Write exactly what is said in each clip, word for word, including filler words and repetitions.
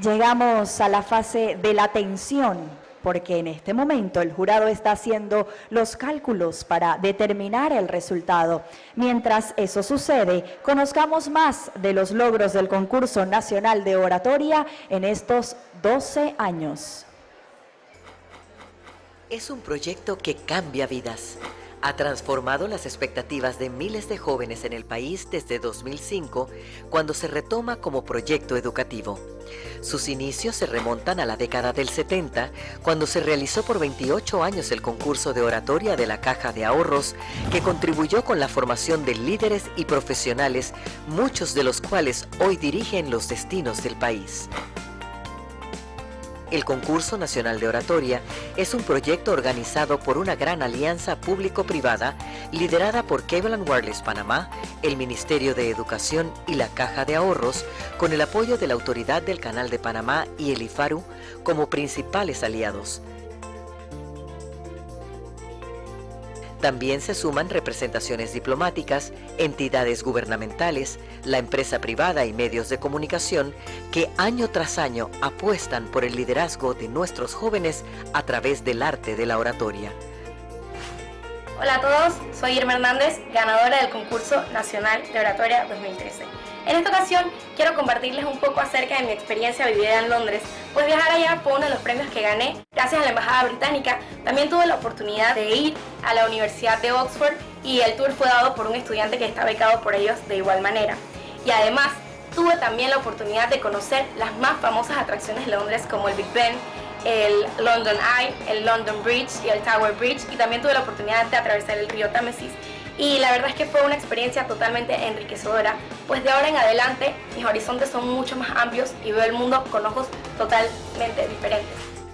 Llegamos a la fase de la tensión, porque en este momento el jurado está haciendo los cálculos para determinar el resultado. Mientras eso sucede, conozcamos más de los logros del Concurso Nacional de Oratoria en estos doce años. Es un proyecto que cambia vidas. Ha transformado las expectativas de miles de jóvenes en el país desde dos mil cinco, cuando se retoma como proyecto educativo. Sus inicios se remontan a la década del setenta, cuando se realizó por veintiocho años el concurso de oratoria de la Caja de Ahorros, que contribuyó con la formación de líderes y profesionales, muchos de los cuales hoy dirigen los destinos del país. El Concurso Nacional de Oratoria es un proyecto organizado por una gran alianza público-privada liderada por Cable and Wireless Panamá, el Ministerio de Educación y la Caja de Ahorros, con el apoyo de la Autoridad del Canal de Panamá y el IFARU como principales aliados. También se suman representaciones diplomáticas, entidades gubernamentales, la empresa privada y medios de comunicación que año tras año apuestan por el liderazgo de nuestros jóvenes a través del arte de la oratoria. Hola a todos, soy Irma Hernández, ganadora del Concurso Nacional de Oratoria dos mil trece. En esta ocasión quiero compartirles un poco acerca de mi experiencia vivida en Londres, pues viajar allá fue uno de los premios que gané gracias a la Embajada Británica. También tuve la oportunidad de ir a la Universidad de Oxford y el tour fue dado por un estudiante que está becado por ellos de igual manera. Y además tuve también la oportunidad de conocer las más famosas atracciones de Londres como el Big Ben, el London Eye, el London Bridge y el Tower Bridge, y también tuve la oportunidad de atravesar el río Támesis. Y la verdad es que fue una experiencia totalmente enriquecedora, pues de ahora en adelante mis horizontes son mucho más amplios y veo el mundo con ojos totalmente diferentes.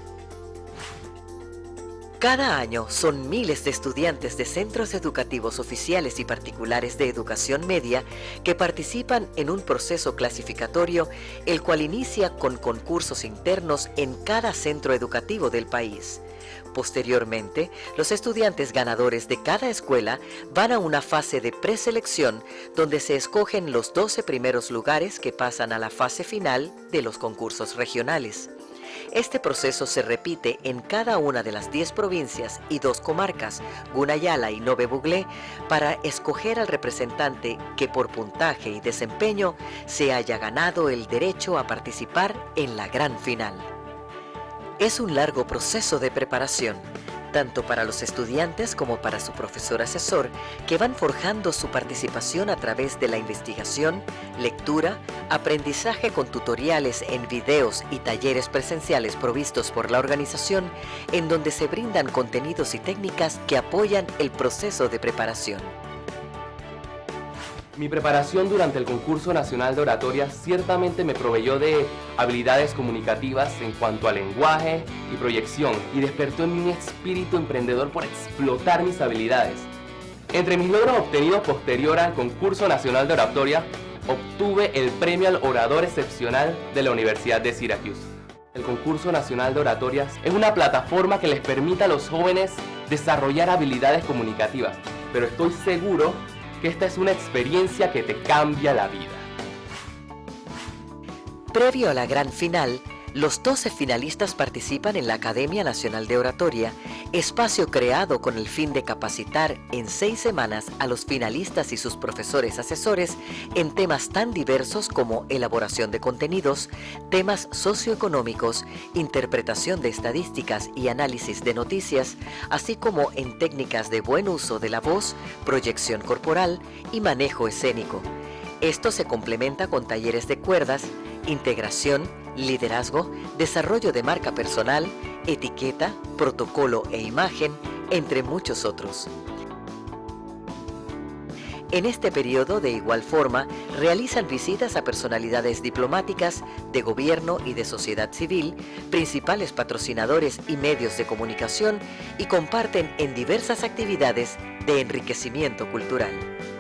Cada año son miles de estudiantes de centros educativos oficiales y particulares de educación media que participan en un proceso clasificatorio, el cual inicia con concursos internos en cada centro educativo del país. Posteriormente, los estudiantes ganadores de cada escuela van a una fase de preselección donde se escogen los doce primeros lugares que pasan a la fase final de los concursos regionales. Este proceso se repite en cada una de las diez provincias y dos comarcas, Gunayala y Nove Buglé, para escoger al representante que por puntaje y desempeño se haya ganado el derecho a participar en la gran final. Es un largo proceso de preparación, tanto para los estudiantes como para su profesor asesor, que van forjando su participación a través de la investigación, lectura, aprendizaje con tutoriales en videos y talleres presenciales provistos por la organización, en donde se brindan contenidos y técnicas que apoyan el proceso de preparación. Mi preparación durante el Concurso Nacional de Oratoria ciertamente me proveyó de habilidades comunicativas en cuanto a lenguaje y proyección y despertó en mí un espíritu emprendedor por explotar mis habilidades. Entre mis logros obtenidos posterior al Concurso Nacional de Oratoria, obtuve el Premio al Orador Excepcional de la Universidad de Syracuse. El Concurso Nacional de Oratoria es una plataforma que les permite a los jóvenes desarrollar habilidades comunicativas, pero estoy seguro que esta es una experiencia que te cambia la vida. Previo a la gran final, los doce finalistas participan en la Academia Nacional de Oratoria, espacio creado con el fin de capacitar en seis semanas a los finalistas y sus profesores asesores en temas tan diversos como elaboración de contenidos, temas socioeconómicos, interpretación de estadísticas y análisis de noticias, así como en técnicas de buen uso de la voz, proyección corporal y manejo escénico. Esto se complementa con talleres de cuerdas, integración, liderazgo, desarrollo de marca personal, etiqueta, protocolo e imagen, entre muchos otros. En este periodo, de igual forma, realizan visitas a personalidades diplomáticas, de gobierno y de sociedad civil, principales patrocinadores y medios de comunicación, y comparten en diversas actividades de enriquecimiento cultural.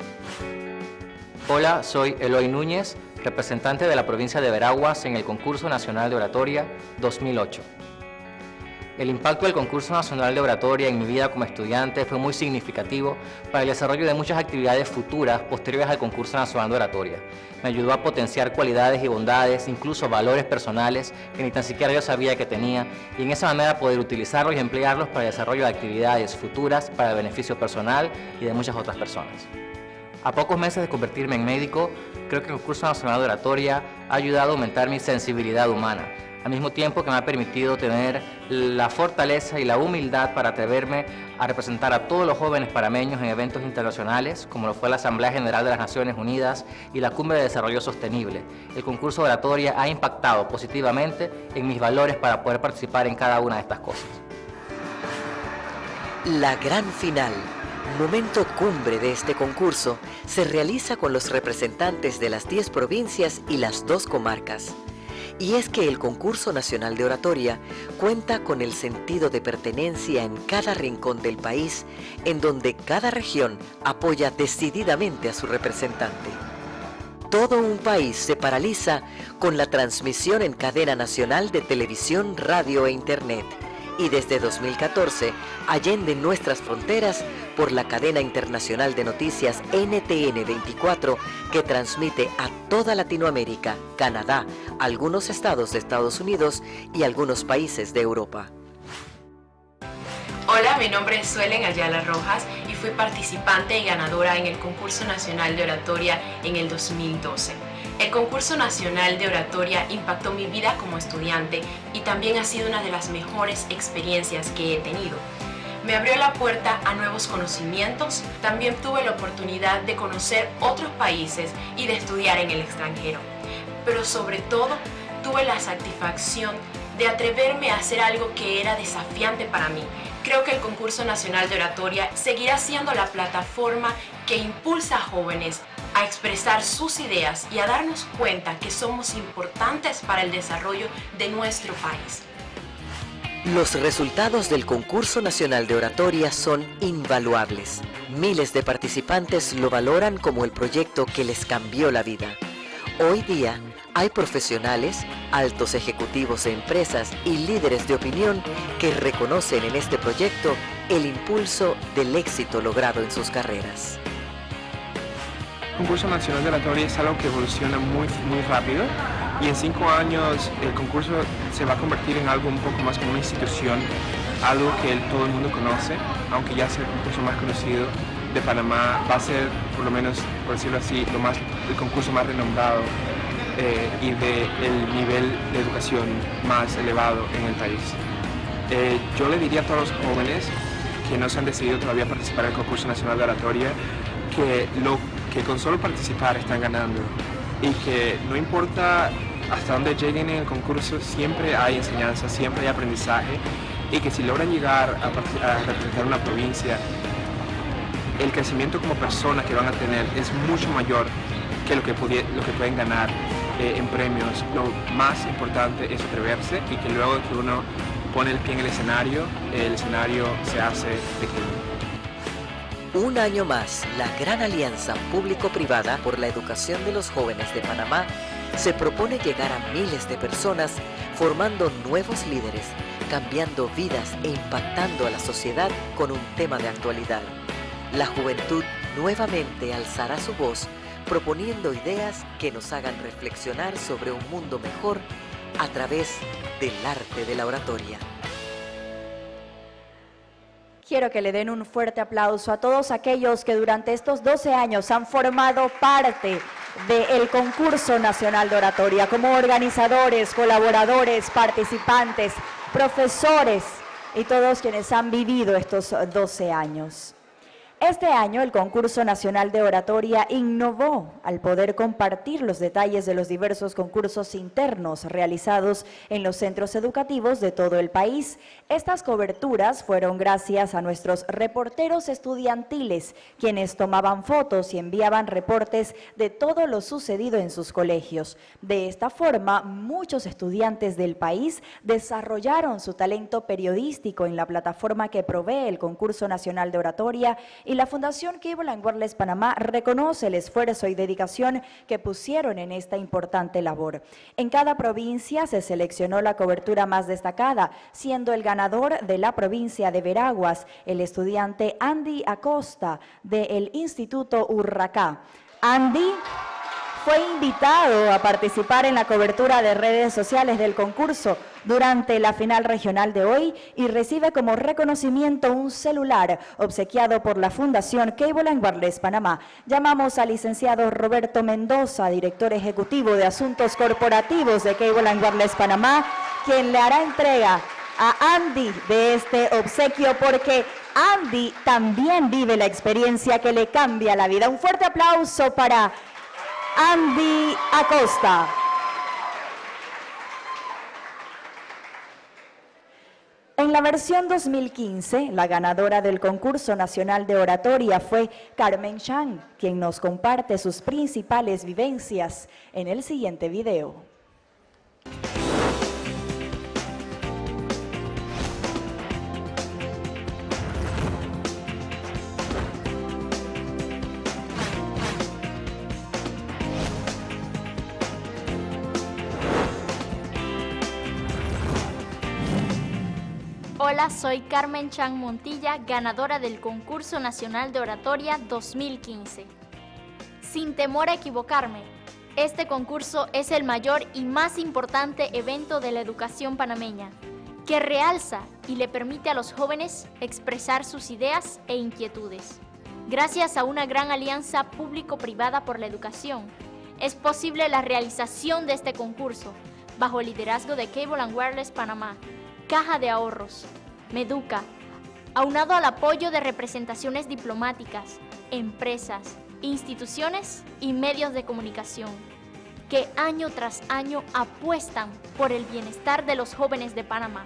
Hola, soy Eloy Núñez, representante de la provincia de Veraguas en el Concurso Nacional de Oratoria dos mil ocho. El impacto del concurso nacional de oratoria en mi vida como estudiante fue muy significativo para el desarrollo de muchas actividades futuras posteriores al concurso nacional de oratoria. Me ayudó a potenciar cualidades y bondades, incluso valores personales que ni tan siquiera yo sabía que tenía, y en esa manera poder utilizarlos y emplearlos para el desarrollo de actividades futuras para el beneficio personal y de muchas otras personas. A pocos meses de convertirme en médico, creo que el concurso nacional de oratoria ha ayudado a aumentar mi sensibilidad humana, al mismo tiempo que me ha permitido tener la fortaleza y la humildad para atreverme a representar a todos los jóvenes panameños en eventos internacionales, como lo fue la Asamblea General de las Naciones Unidas y la Cumbre de Desarrollo Sostenible. El concurso de oratoria ha impactado positivamente en mis valores para poder participar en cada una de estas cosas. La gran final, momento cumbre de este concurso, se realiza con los representantes de las diez provincias y las dos comarcas. Y es que el concurso nacional de oratoria cuenta con el sentido de pertenencia en cada rincón del país, en donde cada región apoya decididamente a su representante. Todo un país se paraliza con la transmisión en cadena nacional de televisión, radio e internet. Y desde dos mil catorce, allende nuestras fronteras, por la cadena internacional de noticias N T N veinticuatro, que transmite a toda Latinoamérica, Canadá, algunos estados de Estados Unidos y algunos países de Europa. Hola, mi nombre es Suelen Ayala Rojas y fui participante y ganadora en el Concurso Nacional de Oratoria en el dos mil doce. El concurso nacional de oratoria impactó mi vida como estudiante y también ha sido una de las mejores experiencias que he tenido. Me abrió la puerta a nuevos conocimientos, también tuve la oportunidad de conocer otros países y de estudiar en el extranjero. Pero sobre todo, tuve la satisfacción de atreverme a hacer algo que era desafiante para mí. Creo que el Concurso Nacional de Oratoria seguirá siendo la plataforma que impulsa a jóvenes a expresar sus ideas y a darnos cuenta que somos importantes para el desarrollo de nuestro país. Los resultados del Concurso Nacional de Oratoria son invaluables. Miles de participantes lo valoran como el proyecto que les cambió la vida. Hoy día, hay profesionales, altos ejecutivos de empresas y líderes de opinión que reconocen en este proyecto el impulso del éxito logrado en sus carreras. El Concurso Nacional de Oratoria es algo que evoluciona muy, muy rápido y en cinco años el concurso se va a convertir en algo un poco más como una institución, algo que el, todo el mundo conoce, aunque ya sea el concurso más conocido de Panamá, va a ser, por lo menos, por decirlo así, lo más, el concurso más renombrado eh, y del nivel de educación más elevado en el país. Eh, yo le diría a todos los jóvenes que no se han decidido todavía participar en el Concurso Nacional de Oratoria que, lo, que con solo participar están ganando y que no importa hasta dónde lleguen en el concurso, siempre hay enseñanza, siempre hay aprendizaje y que si logran llegar a, a representar una provincia, el crecimiento como persona que van a tener es mucho mayor que lo que, lo que pueden ganar eh, en premios. Lo más importante es atreverse y que luego que uno pone el pie en el escenario, el escenario se hace pequeño. Un año más, la Gran Alianza Público-Privada por la Educación de los Jóvenes de Panamá se propone llegar a miles de personas formando nuevos líderes, cambiando vidas e impactando a la sociedad con un tema de actualidad. La juventud nuevamente alzará su voz proponiendo ideas que nos hagan reflexionar sobre un mundo mejor a través del arte de la oratoria. Quiero que le den un fuerte aplauso a todos aquellos que durante estos doce años han formado parte del Concurso Nacional de Oratoria, como organizadores, colaboradores, participantes, profesores y todos quienes han vivido estos doce años. Este año el Concurso Nacional de Oratoria innovó al poder compartir los detalles de los diversos concursos internos realizados en los centros educativos de todo el país. Estas coberturas fueron gracias a nuestros reporteros estudiantiles, quienes tomaban fotos y enviaban reportes de todo lo sucedido en sus colegios. De esta forma, muchos estudiantes del país desarrollaron su talento periodístico en la plataforma que provee el Concurso Nacional de Oratoria y la Fundación Cable and Wireless Panamá reconoce el esfuerzo y dedicación que pusieron en esta importante labor. En cada provincia se seleccionó la cobertura más destacada, siendo el ganador de la provincia de Veraguas el estudiante Andy Acosta del Instituto Urracá. Andy fue invitado a participar en la cobertura de redes sociales del concurso durante la final regional de hoy y recibe como reconocimiento un celular obsequiado por la Fundación Cable and Wireless Panamá. Llamamos al licenciado Roberto Mendoza, director ejecutivo de Asuntos Corporativos de Cable and Wireless Panamá, quien le hará entrega a Andy de este obsequio, porque Andy también vive la experiencia que le cambia la vida. Un fuerte aplauso para Andy Acosta. En la versión dos mil quince, la ganadora del concurso nacional de oratoria fue Carmen Chang, quien nos comparte sus principales vivencias en el siguiente video. Hola, soy Carmen Chang Montilla, ganadora del Concurso Nacional de Oratoria dos mil quince. Sin temor a equivocarme, este concurso es el mayor y más importante evento de la educación panameña, que realza y le permite a los jóvenes expresar sus ideas e inquietudes. Gracias a una gran alianza público-privada por la educación, es posible la realización de este concurso, bajo el liderazgo de Cable and Wireless Panamá, Caja de Ahorros, Meduca, aunado al apoyo de representaciones diplomáticas, empresas, instituciones y medios de comunicación, que año tras año apuestan por el bienestar de los jóvenes de Panamá.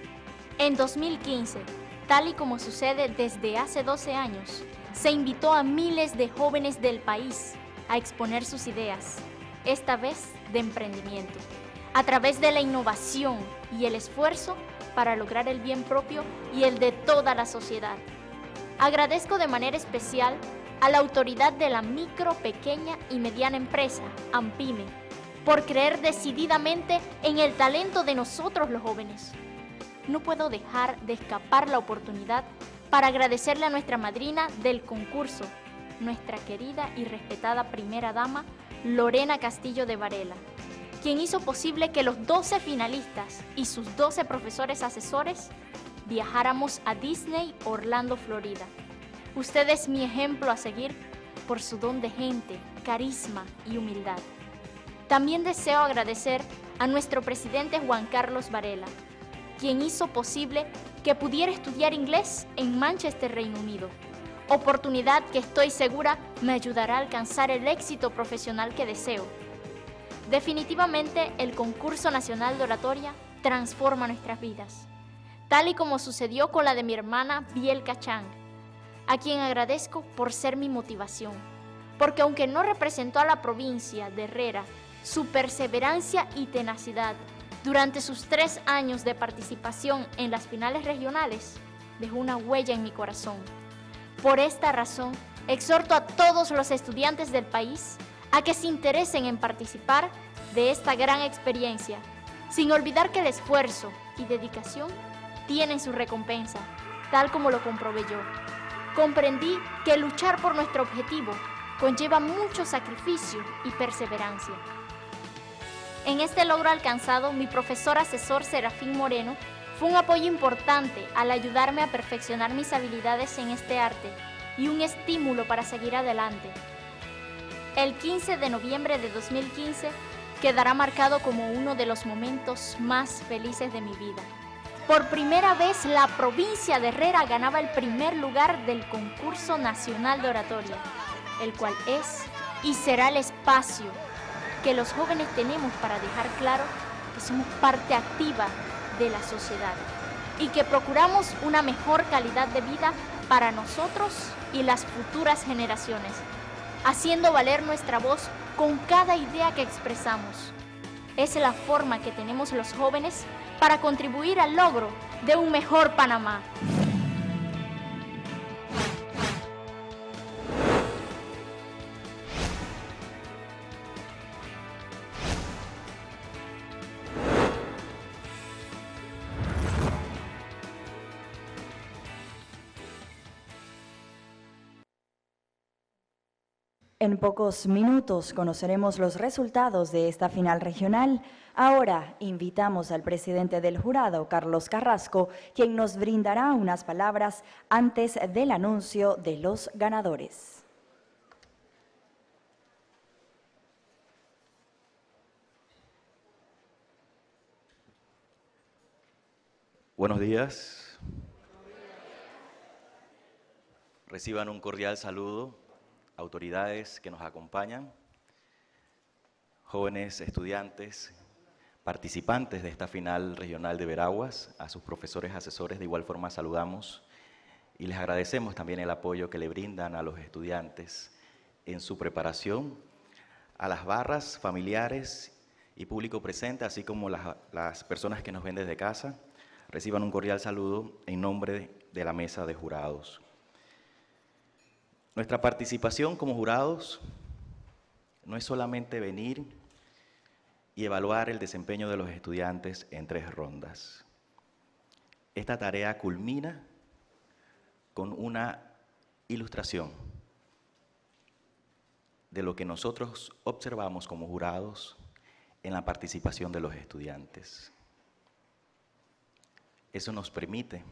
En dos mil quince, tal y como sucede desde hace doce años, se invitó a miles de jóvenes del país a exponer sus ideas, esta vez de emprendimiento, a través de la innovación y el esfuerzo para lograr el bien propio y el de toda la sociedad. Agradezco de manera especial a la autoridad de la micro, pequeña y mediana empresa, AMPYME, por creer decididamente en el talento de nosotros los jóvenes. No puedo dejar de escapar la oportunidad para agradecerle a nuestra madrina del concurso, nuestra querida y respetada primera dama, Lorena Castillo de Varela, quien hizo posible que los doce finalistas y sus doce profesores asesores viajáramos a Disney Orlando, Florida. Usted es mi ejemplo a seguir por su don de gente, carisma y humildad. También deseo agradecer a nuestro presidente Juan Carlos Varela, quien hizo posible que pudiera estudiar inglés en Manchester, Reino Unido, oportunidad que estoy segura me ayudará a alcanzar el éxito profesional que deseo. Definitivamente, el Concurso Nacional de Oratoria transforma nuestras vidas, tal y como sucedió con la de mi hermana Bielka Chang, a quien agradezco por ser mi motivación, porque aunque no representó a la provincia de Herrera, su perseverancia y tenacidad durante sus tres años de participación en las finales regionales dejó una huella en mi corazón. Por esta razón, exhorto a todos los estudiantes del país a que se interesen en participar de esta gran experiencia, sin olvidar que el esfuerzo y dedicación tienen su recompensa, tal como lo comprobé yo. Comprendí que luchar por nuestro objetivo conlleva mucho sacrificio y perseverancia. En este logro alcanzado, mi profesor asesor Serafín Moreno fue un apoyo importante al ayudarme a perfeccionar mis habilidades en este arte y un estímulo para seguir adelante. El quince de noviembre de dos mil quince quedará marcado como uno de los momentos más felices de mi vida. Por primera vez, la provincia de Herrera ganaba el primer lugar del Concurso Nacional de Oratoria, el cual es y será el espacio que los jóvenes tenemos para dejar claro que somos parte activa de la sociedad y que procuramos una mejor calidad de vida para nosotros y las futuras generaciones, haciendo valer nuestra voz con cada idea que expresamos. Es la forma que tenemos los jóvenes para contribuir al logro de un mejor Panamá. En pocos minutos conoceremos los resultados de esta final regional. Ahora invitamos al presidente del jurado, Carlos Carrasco, quien nos brindará unas palabras antes del anuncio de los ganadores. Buenos días. Reciban un cordial saludo, autoridades que nos acompañan, jóvenes estudiantes, participantes de esta final regional de Veraguas, a sus profesores asesores de igual forma saludamos y les agradecemos también el apoyo que le brindan a los estudiantes en su preparación, a las barras, familiares y público presente, así como las, las personas que nos ven desde casa. Reciban un cordial saludo en nombre de la mesa de jurados. Nuestra participación como jurados no es solamente venir y evaluar el desempeño de los estudiantes en tres rondas. Esta tarea culmina con una ilustración de lo que nosotros observamos como jurados en la participación de los estudiantes. Eso nos permite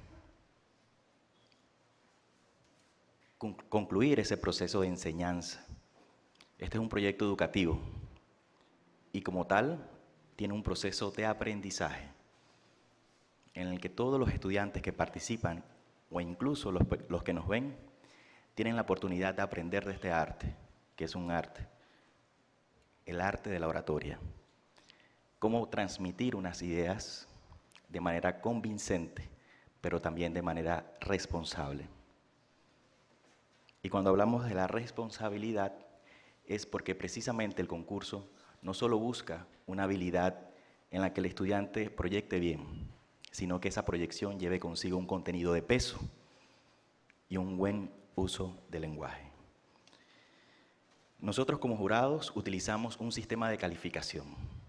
concluir ese proceso de enseñanza. Este es un proyecto educativo y como tal tiene un proceso de aprendizaje en el que todos los estudiantes que participan o incluso los, los que nos ven tienen la oportunidad de aprender de este arte, que es un arte, el arte de la oratoria. Cómo transmitir unas ideas de manera convincente, pero también de manera responsable. Y cuando hablamos de la responsabilidad, es porque precisamente el concurso no solo busca una habilidad en la que el estudiante proyecte bien, sino que esa proyección lleve consigo un contenido de peso y un buen uso del lenguaje. Nosotros como jurados utilizamos un sistema de calificación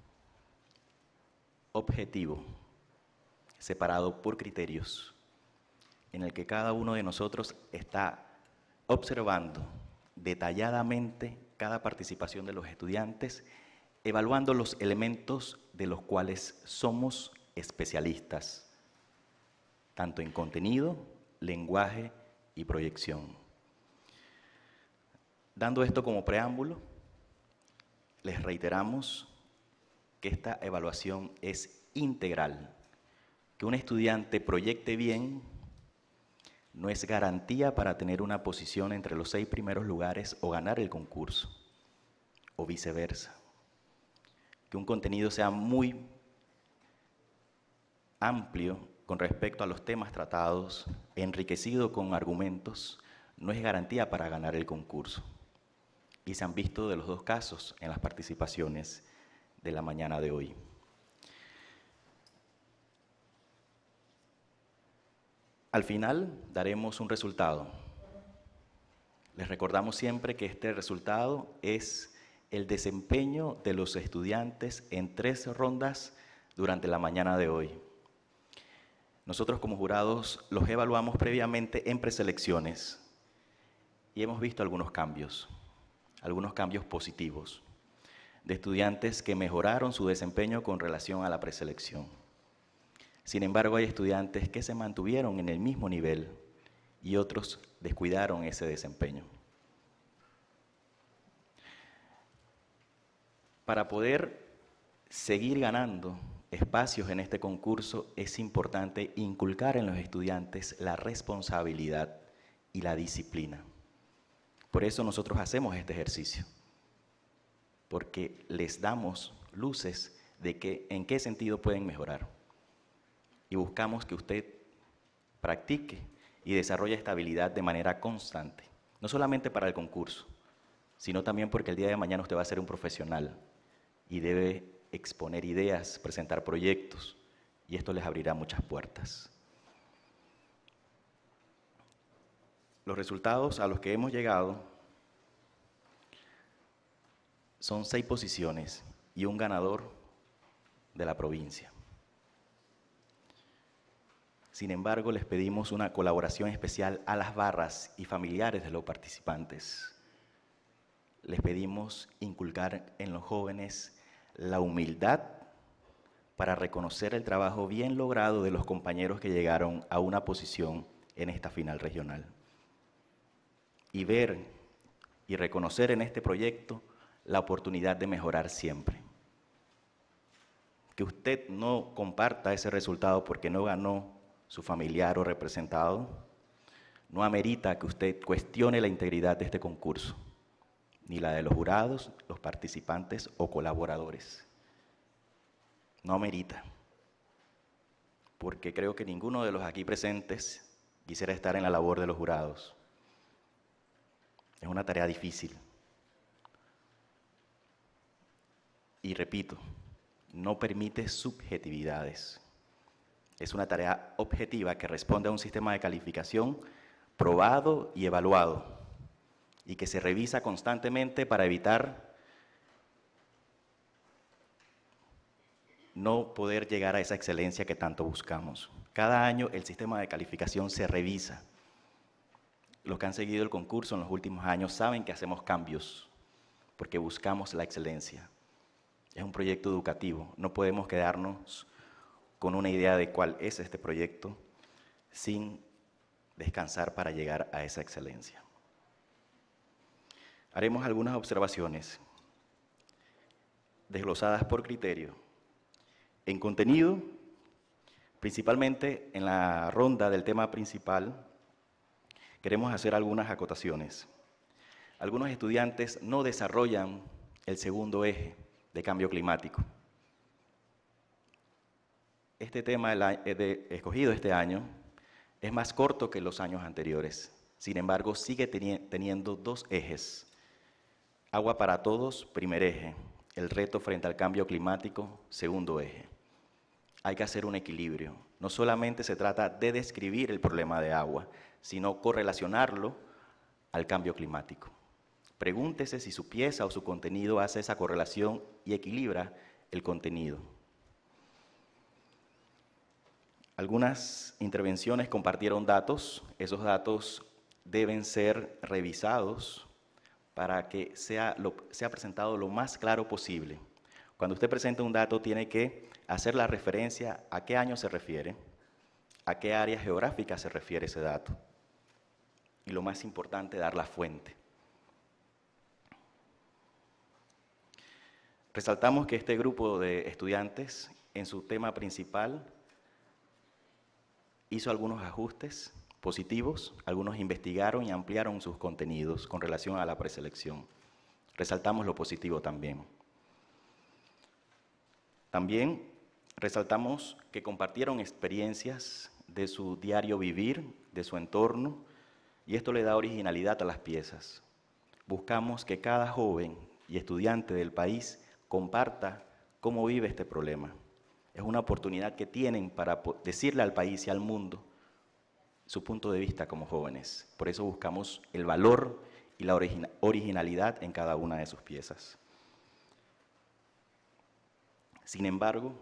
objetivo, separado por criterios, en el que cada uno de nosotros está observando detalladamente cada participación de los estudiantes, evaluando los elementos de los cuales somos especialistas, tanto en contenido, lenguaje y proyección. Dando esto como preámbulo, les reiteramos que esta evaluación es integral. Que un estudiante proyecte bien no es garantía para tener una posición entre los seis primeros lugares o ganar el concurso, o viceversa. Que un contenido sea muy amplio con respecto a los temas tratados, enriquecido con argumentos, no es garantía para ganar el concurso. Y se han visto de los dos casos en las participaciones de la mañana de hoy. Al final daremos un resultado. Les recordamos siempre que este resultado es el desempeño de los estudiantes en tres rondas durante la mañana de hoy. Nosotros como jurados los evaluamos previamente en preselecciones y hemos visto algunos cambios, algunos cambios positivos de estudiantes que mejoraron su desempeño con relación a la preselección. Sin embargo, hay estudiantes que se mantuvieron en el mismo nivel y otros descuidaron ese desempeño. Para poder seguir ganando espacios en este concurso, es importante inculcar en los estudiantes la responsabilidad y la disciplina. Por eso nosotros hacemos este ejercicio, porque les damos luces de que, en qué sentido pueden mejorar. Y buscamos que usted practique y desarrolle esta habilidad de manera constante, no solamente para el concurso, sino también porque el día de mañana usted va a ser un profesional y debe exponer ideas, presentar proyectos, y esto les abrirá muchas puertas. Los resultados a los que hemos llegado son seis posiciones y un ganador de la provincia. Sin embargo, les pedimos una colaboración especial a las barras y familiares de los participantes. les pedimos inculcar en los jóvenes la humildad para reconocer el trabajo bien logrado de los compañeros que llegaron a una posición en esta final regional. Y ver y reconocer en este proyecto la oportunidad de mejorar siempre. Que usted no comparta ese resultado porque no ganó su familiar o representado, no amerita que usted cuestione la integridad de este concurso, ni la de los jurados, los participantes o colaboradores. No amerita, porque creo que ninguno de los aquí presentes quisiera estar en la labor de los jurados. Es una tarea difícil. Y repito, no permite subjetividades. Es una tarea objetiva que responde a un sistema de calificación probado y evaluado, y que se revisa constantemente para evitar no poder llegar a esa excelencia que tanto buscamos. Cada año el sistema de calificación se revisa. Los que han seguido el concurso en los últimos años saben que hacemos cambios porque buscamos la excelencia. Es un proyecto educativo, no podemos quedarnos con una idea de cuál es este proyecto sin descansar para llegar a esa excelencia. Haremos algunas observaciones desglosadas por criterio. En contenido, principalmente en la ronda del tema principal, queremos hacer algunas acotaciones. Algunos estudiantes no desarrollan el segundo eje de cambio climático. Este tema de, escogido este año es más corto que los años anteriores. Sin embargo, sigue teniendo dos ejes. Agua para todos, primer eje. El reto frente al cambio climático, segundo eje. Hay que hacer un equilibrio. No solamente se trata de describir el problema de agua, sino correlacionarlo al cambio climático. Pregúntese si su pieza o su contenido hace esa correlación y equilibra el contenido. Algunas intervenciones compartieron datos. Esos datos deben ser revisados para que sea, lo, sea presentado lo más claro posible. Cuando usted presenta un dato, tiene que hacer la referencia a qué año se refiere, a qué área geográfica se refiere ese dato. Y lo más importante, dar la fuente. Resaltamos que este grupo de estudiantes, en su tema principal, hizo algunos ajustes positivos, algunos investigaron y ampliaron sus contenidos con relación a la preselección. Resaltamos lo positivo también. También resaltamos que compartieron experiencias de su diario vivir, de su entorno, y esto le da originalidad a las piezas. Buscamos que cada joven y estudiante del país comparta cómo vive este problema. Es una oportunidad que tienen para decirle al país y al mundo su punto de vista como jóvenes. Por eso buscamos el valor y la origina- originalidad en cada una de sus piezas. Sin embargo,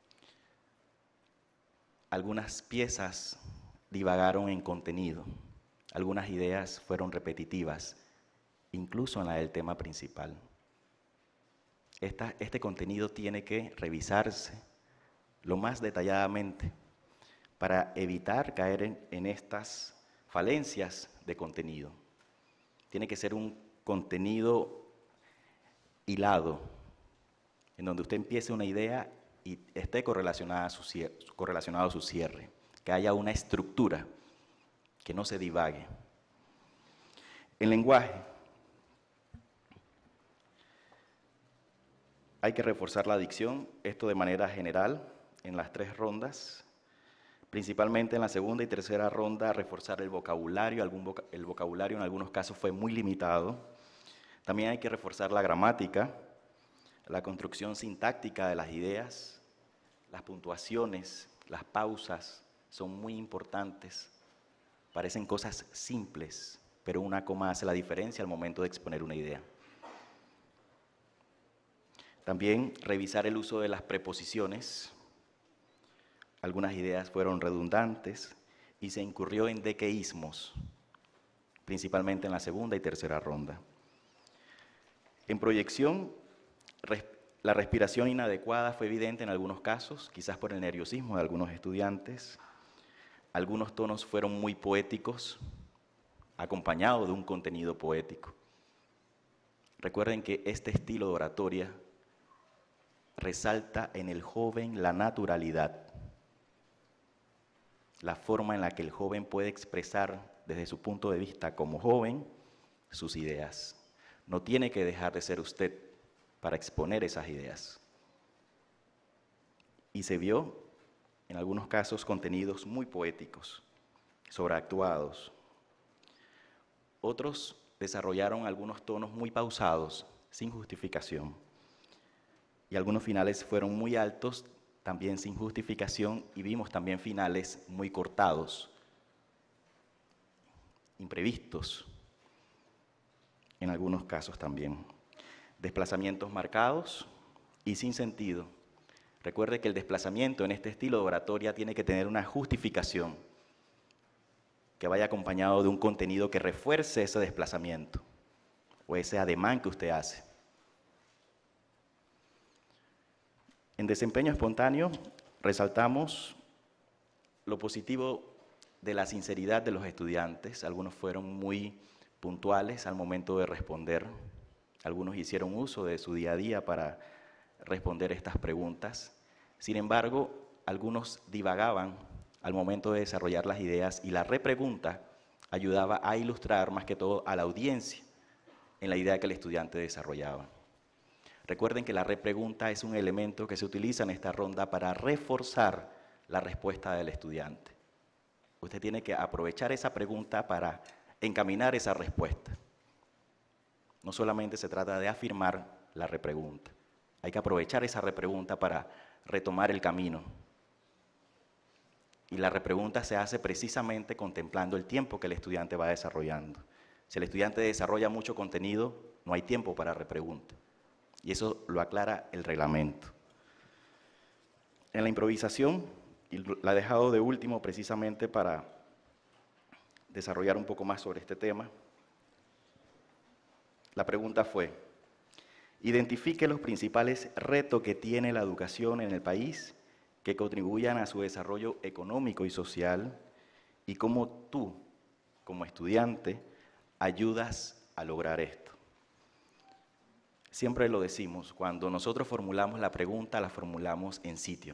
algunas piezas divagaron en contenido, algunas ideas fueron repetitivas, incluso en la del tema principal. Esta, este contenido tiene que revisarse lo más detalladamente para evitar caer en, en estas falencias de contenido. Tiene que ser un contenido hilado, en donde usted empiece una idea y esté correlacionada a su cierre, correlacionado a su cierre, que haya una estructura, que no se divague. En lenguaje, hay que reforzar la dicción, esto de manera general, en las tres rondas, principalmente en la segunda y tercera ronda, reforzar el vocabulario, algún voca- el vocabulario en algunos casos fue muy limitado. También hay que reforzar la gramática, la construcción sintáctica de las ideas, las puntuaciones, las pausas son muy importantes. Parecen cosas simples, pero una coma hace la diferencia al momento de exponer una idea. También revisar el uso de las preposiciones. Algunas ideas fueron redundantes y se incurrió en dequeísmos, principalmente en la segunda y tercera ronda. En proyección, res- la respiración inadecuada fue evidente en algunos casos, quizás por el nerviosismo de algunos estudiantes. Algunos tonos fueron muy poéticos, acompañados de un contenido poético. Recuerden que este estilo de oratoria resalta en el joven la naturalidad, la forma en la que el joven puede expresar desde su punto de vista como joven sus ideas. No tiene que dejar de ser usted para exponer esas ideas. Y se vio, en algunos casos, contenidos muy poéticos, sobreactuados. Otros desarrollaron algunos tonos muy pausados, sin justificación. Y algunos finales fueron muy altos, también sin justificación, y vimos también finales muy cortados, imprevistos, en algunos casos también. Desplazamientos marcados y sin sentido. Recuerde que el desplazamiento en este estilo de oratoria tiene que tener una justificación que vaya acompañado de un contenido que refuerce ese desplazamiento o ese ademán que usted hace. En desempeño espontáneo resaltamos lo positivo de la sinceridad de los estudiantes. Algunos fueron muy puntuales al momento de responder. Algunos hicieron uso de su día a día para responder estas preguntas. Sin embargo, algunos divagaban al momento de desarrollar las ideas y la repregunta ayudaba a ilustrar más que todo a la audiencia en la idea que el estudiante desarrollaba. Recuerden que la repregunta es un elemento que se utiliza en esta ronda para reforzar la respuesta del estudiante. Usted tiene que aprovechar esa pregunta para encaminar esa respuesta. No solamente se trata de afirmar la repregunta, hay que aprovechar esa repregunta para retomar el camino. Y la repregunta se hace precisamente contemplando el tiempo que el estudiante va desarrollando. Si el estudiante desarrolla mucho contenido, no hay tiempo para repregunta. Y eso lo aclara el reglamento. En la improvisación, y la he dejado de último precisamente para desarrollar un poco más sobre este tema, la pregunta fue: identifique los principales retos que tiene la educación en el país que contribuyan a su desarrollo económico y social y cómo tú, como estudiante, ayudas a lograr esto. Siempre lo decimos, cuando nosotros formulamos la pregunta, la formulamos en sitio.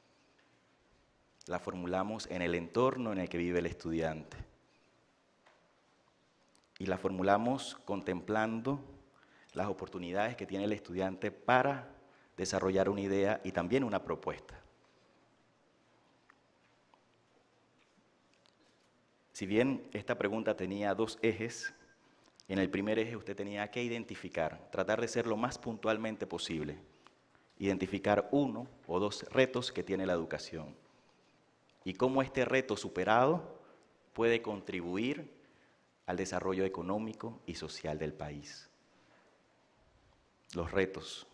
La formulamos en el entorno en el que vive el estudiante. Y la formulamos contemplando las oportunidades que tiene el estudiante para desarrollar una idea y también una propuesta. Si bien esta pregunta tenía dos ejes, en el primer eje usted tenía que identificar, tratar de ser lo más puntualmente posible, identificar uno o dos retos que tiene la educación y cómo este reto superado puede contribuir al desarrollo económico y social del país. Los retos.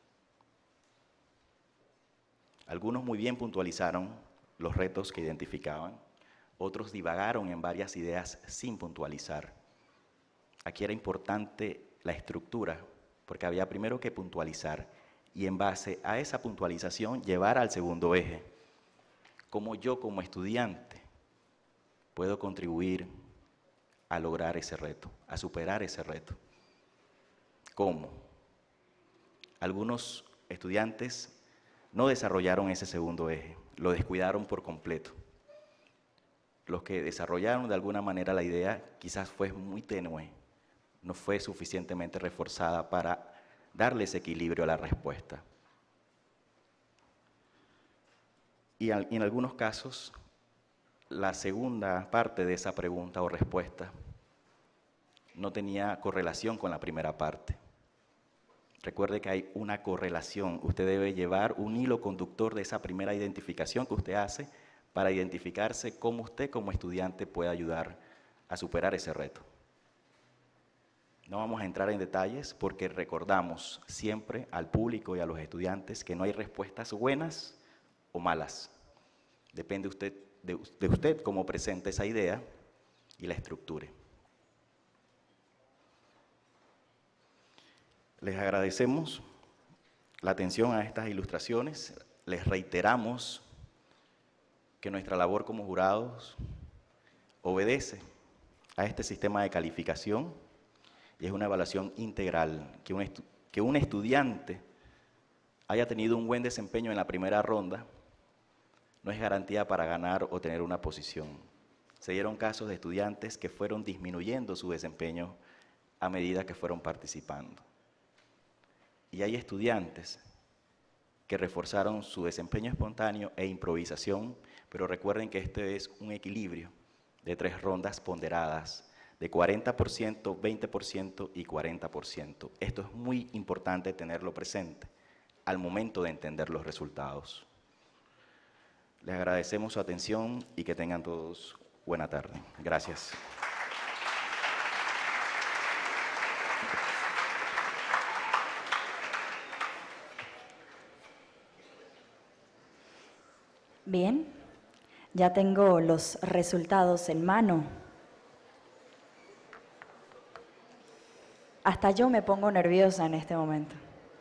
Algunos muy bien puntualizaron los retos que identificaban, otros divagaron en varias ideas sin puntualizar. Aquí era importante la estructura, porque había primero que puntualizar y en base a esa puntualización llevar al segundo eje. Cómo yo como estudiante puedo contribuir a lograr ese reto, a superar ese reto. ¿Cómo? Algunos estudiantes no desarrollaron ese segundo eje, lo descuidaron por completo. Los que desarrollaron de alguna manera la idea quizás fue muy tenue, no fue suficientemente reforzada para darle ese equilibrio a la respuesta. Y en algunos casos, la segunda parte de esa pregunta o respuesta no tenía correlación con la primera parte. Recuerde que hay una correlación. Usted debe llevar un hilo conductor de esa primera identificación que usted hace para identificarse cómo usted como estudiante puede ayudar a superar ese reto. No vamos a entrar en detalles porque recordamos siempre al público y a los estudiantes que no hay respuestas buenas o malas. Depende usted, de, de usted cómo presente esa idea y la estructure. Les agradecemos la atención a estas ilustraciones. Les reiteramos que nuestra labor como jurados obedece a este sistema de calificación y es una evaluación integral. Que un, estu que un estudiante haya tenido un buen desempeño en la primera ronda no es garantía para ganar o tener una posición. Se dieron casos de estudiantes que fueron disminuyendo su desempeño a medida que fueron participando. Y hay estudiantes que reforzaron su desempeño espontáneo e improvisación, pero recuerden que este es un equilibrio de tres rondas ponderadas, de cuarenta por ciento, veinte por ciento y cuarenta por ciento. Esto es muy importante tenerlo presente al momento de entender los resultados. Les agradecemos su atención y que tengan todos buena tarde. Gracias. Bien, ya tengo los resultados en mano. Hasta yo me pongo nerviosa en este momento.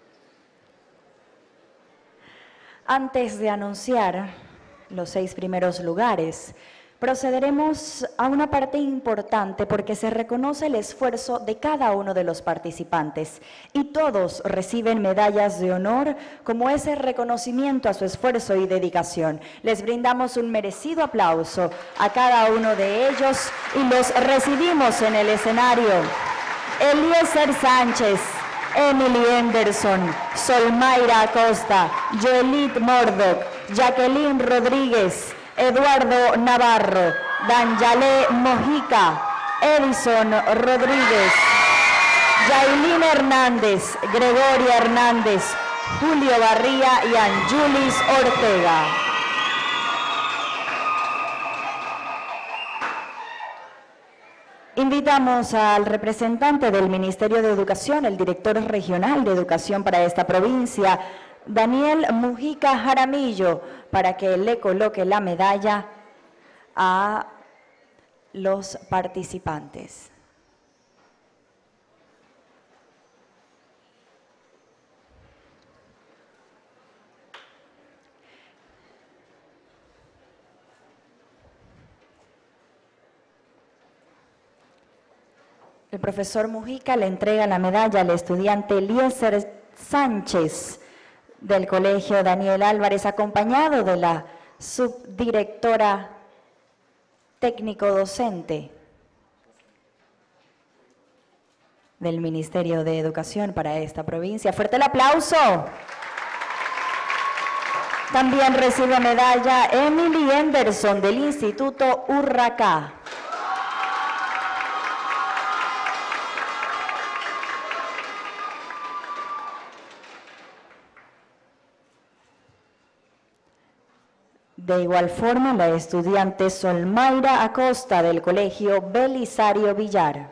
Antes de anunciar los seis primeros lugares, procederemos a una parte importante porque se reconoce el esfuerzo de cada uno de los participantes y todos reciben medallas de honor como ese reconocimiento a su esfuerzo y dedicación. Les brindamos un merecido aplauso a cada uno de ellos y los recibimos en el escenario. Eliezer Sánchez, Emily Henderson, Solmayra Acosta, Joelit Murdoch, Jacqueline Rodríguez, Eduardo Navarro, Danyale Mojica, Edison Rodríguez, Yailin Hernández, Gregoria Hernández, Julio Barría y Anjulis Ortega. Invitamos al representante del Ministerio de Educación, el director regional de Educación para esta provincia, Daniel Mujica Jaramillo, para que le coloque la medalla a los participantes. El profesor Mujica le entrega la medalla al estudiante Eliezer Sánchez del Colegio Daniel Álvarez, acompañado de la subdirectora técnico-docente del Ministerio de Educación para esta provincia. ¡Fuerte el aplauso! También recibe medalla Emily Henderson del Instituto Urracá. De igual forma, la estudiante Solmayra Acosta del Colegio Belisario Villar.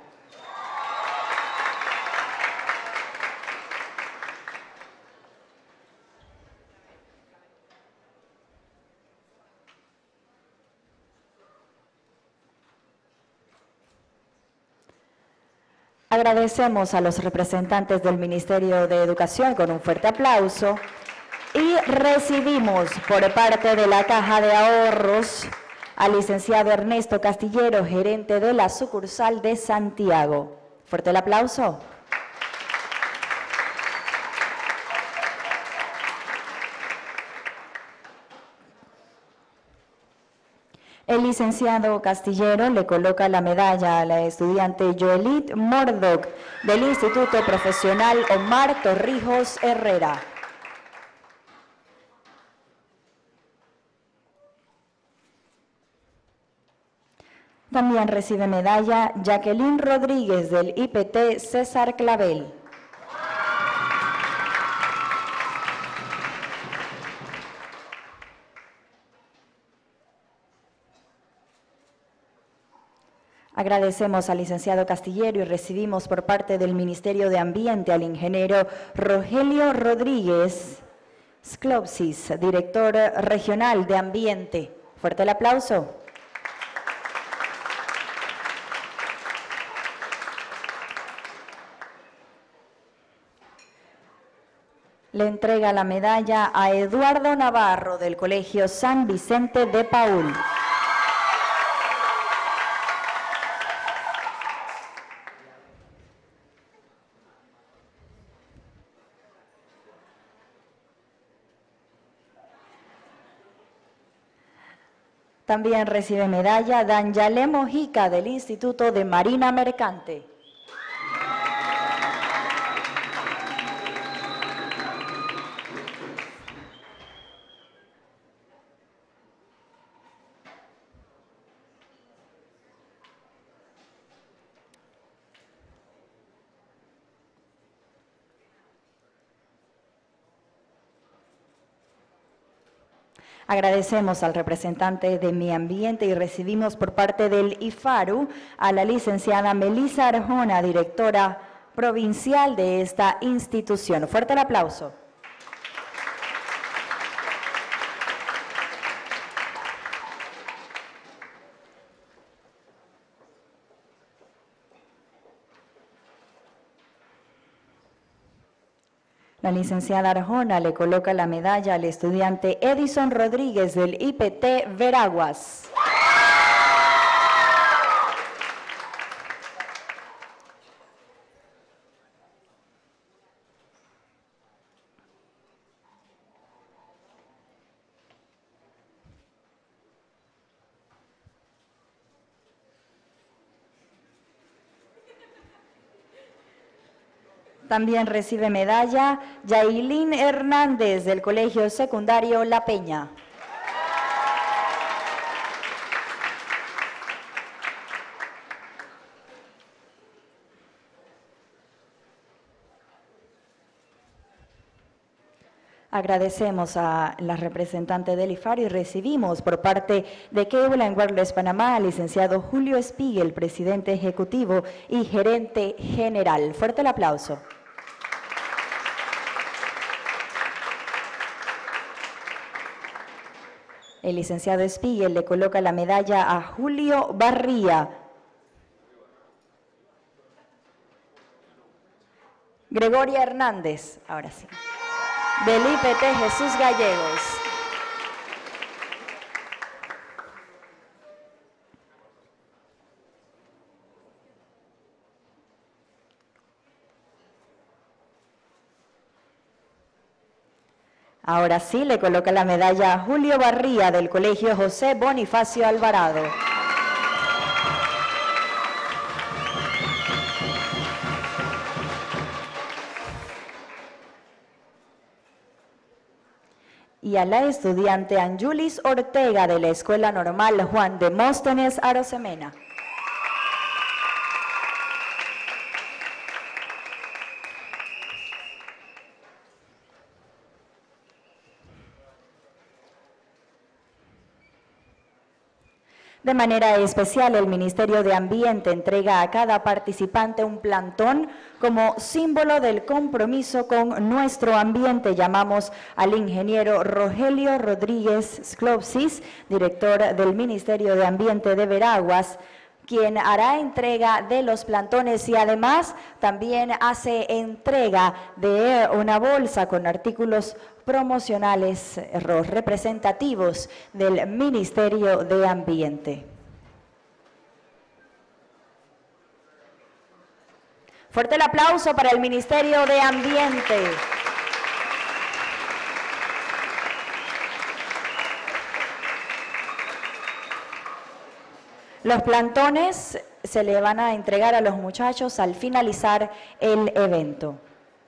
Agradecemos a los representantes del Ministerio de Educación con un fuerte aplauso. Y recibimos por parte de la Caja de Ahorros al licenciado Ernesto Castillero, gerente de la sucursal de Santiago. Fuerte el aplauso. El licenciado Castillero le coloca la medalla a la estudiante Joelit Murdoch del Instituto Profesional Omar Torrijos Herrera. También recibe medalla Jacqueline Rodríguez del I P T César Clavel. Agradecemos al licenciado Castillero y recibimos por parte del Ministerio de Ambiente al ingeniero Rogelio Rodríguez Sclopsis, director regional de Ambiente. Fuerte el aplauso. le entrega la medalla a Eduardo Navarro del Colegio San Vicente de Paúl. También recibe medalla Danyale Mojica del Instituto de Marina Mercante. Agradecemos al representante de Mi Ambiente y recibimos por parte del IFARU a la licenciada Melissa Arjona, directora provincial de esta institución. Fuerte el aplauso. La licenciada Arjona le coloca la medalla al estudiante Edison Rodríguez del I P T Veraguas. También recibe medalla Yailin Hernández del Colegio Secundario La Peña. Agradecemos a la representante del IFARU y recibimos por parte de Cable and Wireless Panamá al licenciado Julio Spiegel, presidente ejecutivo y gerente general. Fuerte el aplauso. El licenciado Spiegel le coloca la medalla a Julio Barría. Gregoria Hernández, ahora sí, del I P T Jesús Gallegos. Ahora sí le coloca la medalla a Julio Barría del Colegio José Bonifacio Alvarado. Y a la estudiante Anjulis Ortega de la Escuela Normal Juan Demóstenes Arosemena. De manera especial, el Ministerio de Ambiente entrega a cada participante un plantón como símbolo del compromiso con nuestro ambiente. Llamamos al ingeniero Rogelio Rodríguez Sclopsis, director del Ministerio de Ambiente de Veraguas, quien hará entrega de los plantones y además también hace entrega de una bolsa con artículos promocionales representativos del Ministerio de Ambiente. Fuerte el aplauso para el Ministerio de Ambiente. Los plantones se le van a entregar a los muchachos al finalizar el evento.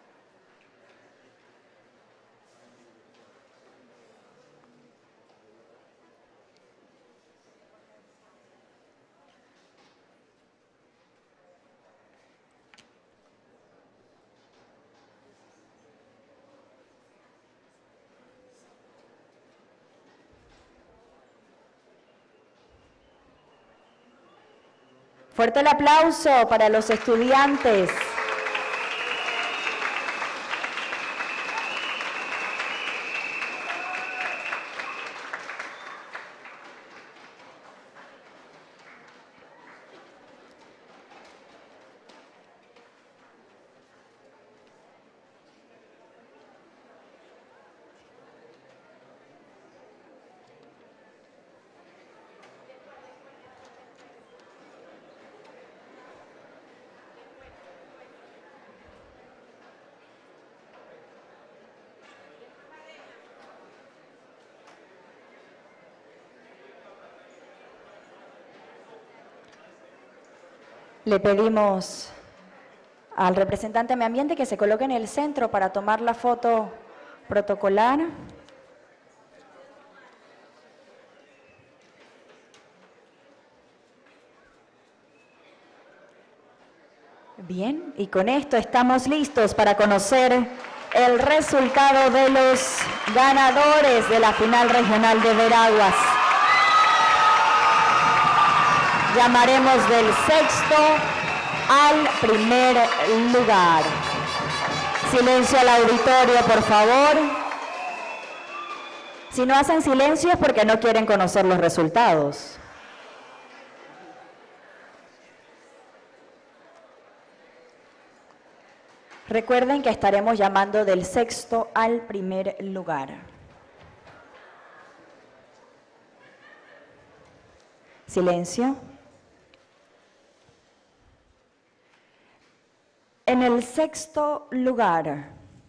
Fuerte el aplauso para los estudiantes. Le pedimos al representante de Medio Ambiente que se coloque en el centro para tomar la foto protocolar. Bien, y con esto estamos listos para conocer el resultado de los ganadores de la final regional de Veraguas. Llamaremos del sexto al primer lugar. Silencio al auditorio, por favor. Si no hacen silencio es porque no quieren conocer los resultados. Recuerden que estaremos llamando del sexto al primer lugar. Silencio. En el sexto lugar,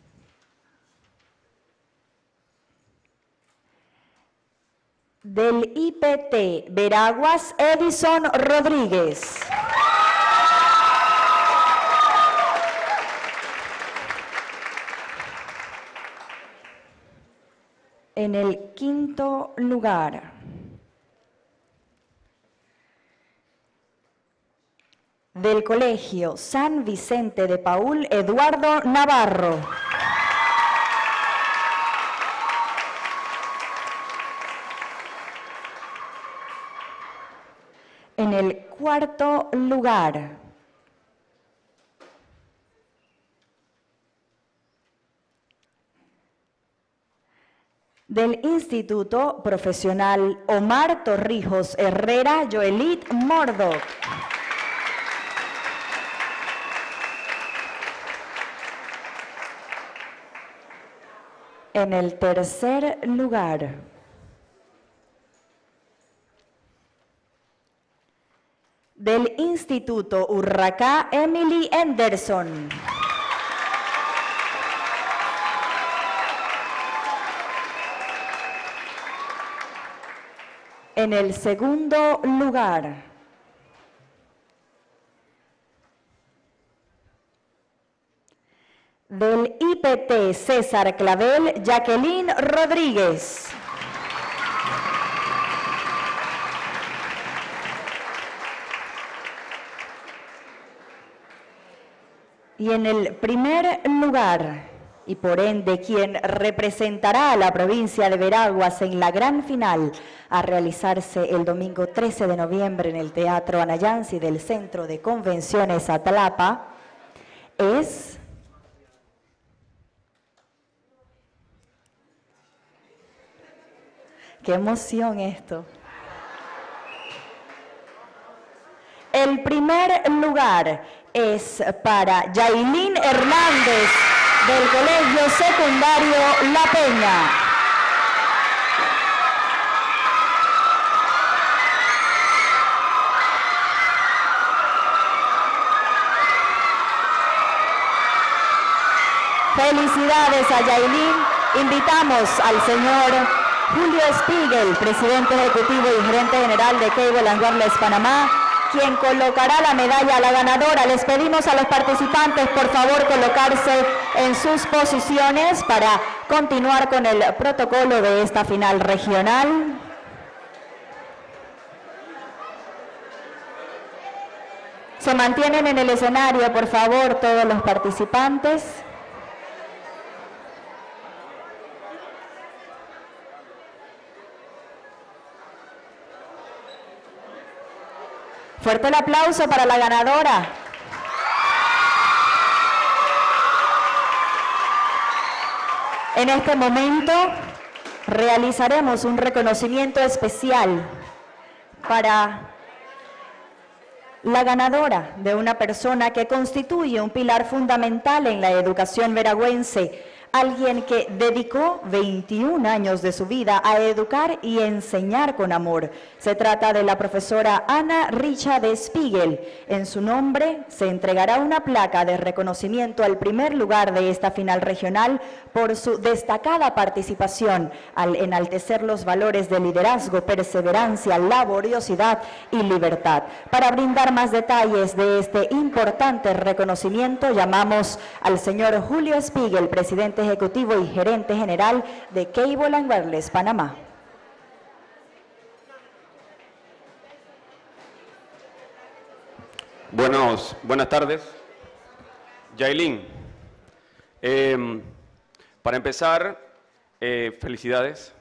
del I P T Veraguas, Edison Rodríguez. En el quinto lugar, del Colegio San Vicente de Paúl, Eduardo Navarro. En el cuarto lugar, del Instituto Profesional Omar Torrijos Herrera, Joelit Mordoc. En el tercer lugar, del Instituto Urracá, Emily Anderson. En el segundo lugar, del I P T César Clavel, Jacqueline Rodríguez. Y en el primer lugar, y por ende quien representará a la provincia de Veraguas en la gran final a realizarse el domingo trece de noviembre en el Teatro Anayansi del Centro de Convenciones Atlapa, es ¡qué emoción esto! El primer lugar es para Yailin Hernández del Colegio Secundario La Peña. Felicidades a Yailin. Invitamos al señor Julio Spiegel, presidente ejecutivo y gerente general de Cable and Wireless Panamá, quien colocará la medalla a la ganadora. Les pedimos a los participantes, por favor, colocarse en sus posiciones para continuar con el protocolo de esta final regional. Se mantienen en el escenario, por favor, todos los participantes. Fuerte el aplauso para la ganadora. En este momento realizaremos un reconocimiento especial para la ganadora de una persona que constituye un pilar fundamental en la educación veragüense, alguien que dedicó veintiún años de su vida a educar y enseñar con amor. Se trata de la profesora Ana Richa de Spiegel. En su nombre se entregará una placa de reconocimiento al primer lugar de esta final regional por su destacada participación al enaltecer los valores de liderazgo, perseverancia, laboriosidad y libertad. Para brindar más detalles de este importante reconocimiento, llamamos al señor Julio Spiegel, presidente ejecutivo y gerente general de Cable and Wireless Panamá. Buenos, buenas tardes. Yailin, eh, para empezar, eh, felicidades.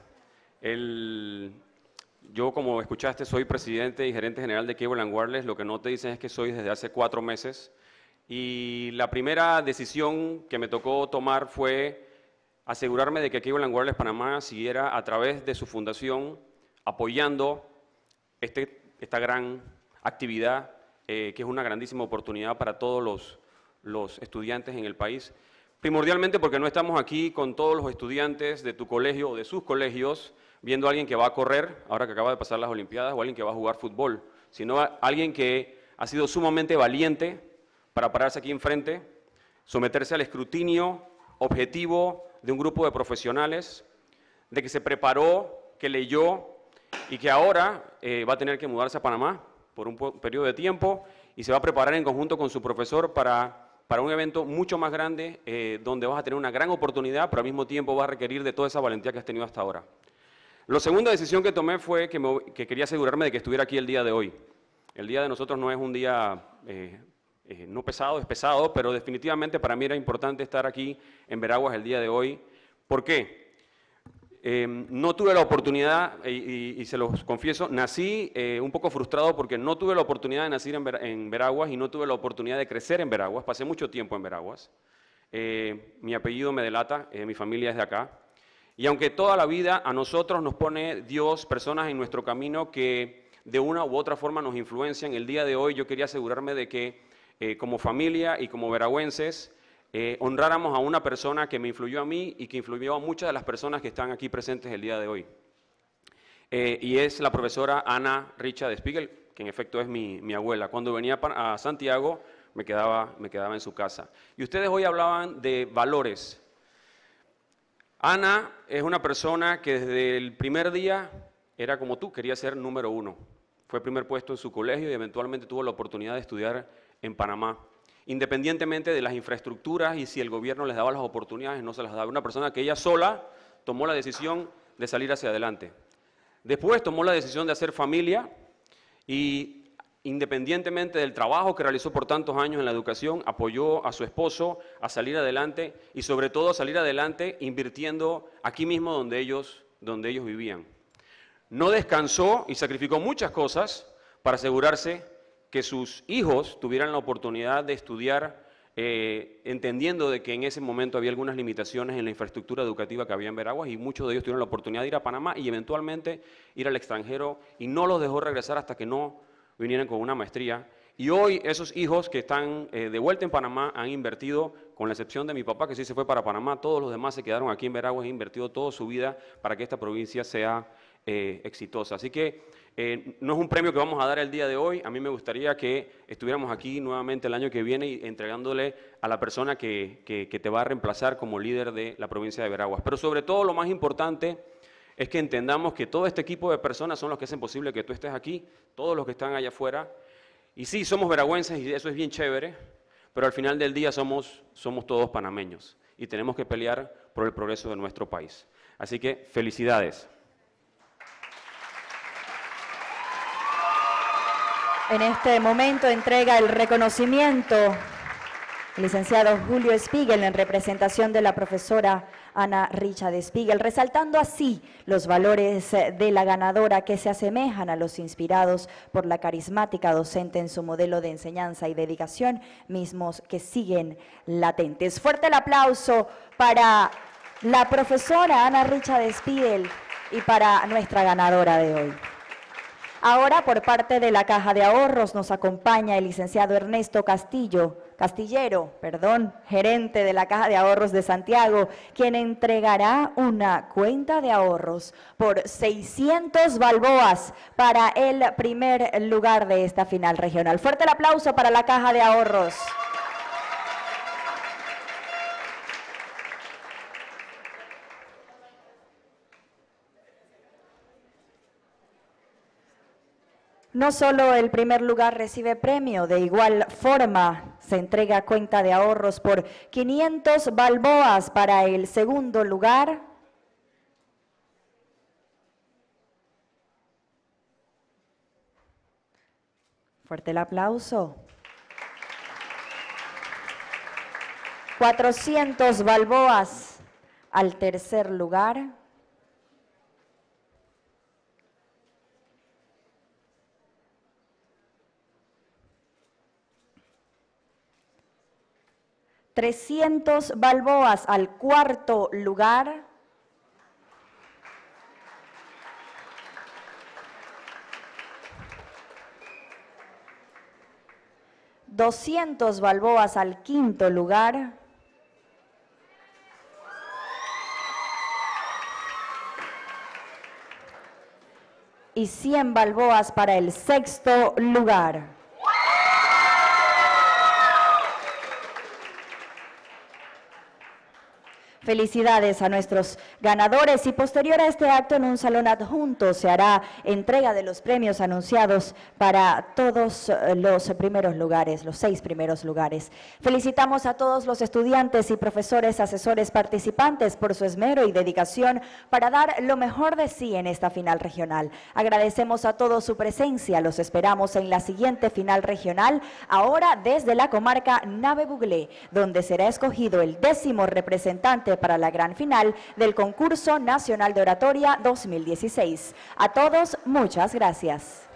El, yo, como escuchaste, soy presidente y gerente general de Cable and Wireless. Lo que no te dicen es que soy desde hace cuatro meses. Y la primera decisión que me tocó tomar fue asegurarme de que Cable and Wireless Panamá siguiera a través de su fundación apoyando este, esta gran actividad, eh, que es una grandísima oportunidad para todos los, los estudiantes en el país. Primordialmente porque no estamos aquí con todos los estudiantes de tu colegio o de sus colegios viendo a alguien que va a correr, ahora que acaba de pasar las Olimpiadas, o alguien que va a jugar fútbol, sino a alguien que ha sido sumamente valiente para pararse aquí enfrente, someterse al escrutinio objetivo de un grupo de profesionales, de que se preparó, que leyó y que ahora eh, va a tener que mudarse a Panamá por un periodo de tiempo y se va a preparar en conjunto con su profesor para, para un evento mucho más grande, eh, donde vas a tener una gran oportunidad, pero al mismo tiempo va a requerir de toda esa valentía que has tenido hasta ahora. La segunda decisión que tomé fue que, me, que quería asegurarme de que estuviera aquí el día de hoy. El día de nosotros no es un día eh, eh, no pesado, es pesado, pero definitivamente para mí era importante estar aquí en Veraguas el día de hoy. ¿Por qué? Eh, no tuve la oportunidad, y, y, y se los confieso, nací eh, un poco frustrado porque no tuve la oportunidad de nacer en, Ver, en Veraguas y no tuve la oportunidad de crecer en Veraguas. Pasé mucho tiempo en Veraguas. Eh, mi apellido me delata, eh, mi familia es de acá. Y aunque toda la vida a nosotros nos pone Dios personas en nuestro camino que de una u otra forma nos influencian, el día de hoy yo quería asegurarme de que eh, como familia y como veragüenses eh, honráramos a una persona que me influyó a mí y que influyó a muchas de las personas que están aquí presentes el día de hoy. Eh, y es la profesora Ana Richa de Spiegel, que en efecto es mi, mi abuela. Cuando venía a Santiago me quedaba, me quedaba en su casa. Y ustedes hoy hablaban de valores. Ana es una persona que desde el primer día era como tú, quería ser número uno. Fue primer puesto en su colegio y eventualmente tuvo la oportunidad de estudiar en Panamá. Independientemente de las infraestructuras y si el gobierno les daba las oportunidades, no se las daba. Una persona que ella sola tomó la decisión de salir hacia adelante. Después tomó la decisión de hacer familia y independientemente del trabajo que realizó por tantos años en la educación, apoyó a su esposo a salir adelante y sobre todo a salir adelante invirtiendo aquí mismo donde ellos, donde ellos vivían. No descansó y sacrificó muchas cosas para asegurarse que sus hijos tuvieran la oportunidad de estudiar, eh, entendiendo de que en ese momento había algunas limitaciones en la infraestructura educativa que había en Veraguas y muchos de ellos tuvieron la oportunidad de ir a Panamá y eventualmente ir al extranjero y no los dejó regresar hasta que no vinieran con una maestría. Y hoy esos hijos que están eh, de vuelta en Panamá han invertido, con la excepción de mi papá que sí se fue para Panamá, todos los demás se quedaron aquí en Veraguas y han invertido toda su vida para que esta provincia sea eh, exitosa. Así que eh, no es un premio que vamos a dar el día de hoy. A mí me gustaría que estuviéramos aquí nuevamente el año que viene y entregándole a la persona que, que, que te va a reemplazar como líder de la provincia de Veraguas. Pero sobre todo lo más importante es que entendamos que todo este equipo de personas son los que hacen posible que tú estés aquí, todos los que están allá afuera. Y sí, somos veragüenses y eso es bien chévere, pero al final del día somos, somos todos panameños y tenemos que pelear por el progreso de nuestro país. Así que felicidades. En este momento entrega el reconocimiento el licenciado Julio Spiegel en representación de la profesora Ana Richa de Spiegel, resaltando así los valores de la ganadora que se asemejan a los inspirados por la carismática docente en su modelo de enseñanza y dedicación, mismos que siguen latentes. Fuerte el aplauso para la profesora Ana Richa de Spiegel y para nuestra ganadora de hoy. Ahora, por parte de la Caja de Ahorros, nos acompaña el licenciado Ernesto Castillo, Castillero, perdón, gerente de la Caja de Ahorros de Santiago, quien entregará una cuenta de ahorros por seiscientos balboas para el primer lugar de esta final regional. Fuerte el aplauso para la Caja de Ahorros. No solo el primer lugar recibe premio, de igual forma se entrega cuenta de ahorros por quinientos balboas para el segundo lugar. Fuerte el aplauso. cuatrocientos balboas al tercer lugar. trescientos balboas al cuarto lugar. doscientos balboas al quinto lugar. Y cien balboas para el sexto lugar. Felicidades a nuestros ganadores y posterior a este acto en un salón adjunto se hará entrega de los premios anunciados para todos los primeros lugares, los seis primeros lugares. Felicitamos a todos los estudiantes y profesores, asesores participantes por su esmero y dedicación para dar lo mejor de sí en esta final regional. Agradecemos a todos su presencia, los esperamos en la siguiente final regional, ahora desde la comarca Nave Buglé, donde será escogido el décimo representante para la gran final del Concurso Nacional de Oratoria dos mil dieciséis. A todos, muchas gracias.